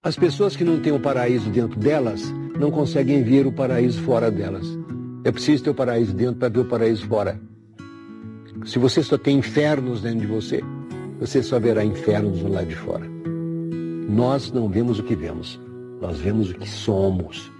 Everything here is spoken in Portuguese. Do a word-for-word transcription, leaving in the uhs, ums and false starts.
As pessoas que não têm o paraíso dentro delas não conseguem ver o paraíso fora delas. É preciso ter o paraíso dentro para ver o paraíso fora. Se você só tem infernos dentro de você, você só verá infernos do lado de fora. Nós não vemos o que vemos, nós vemos o que somos.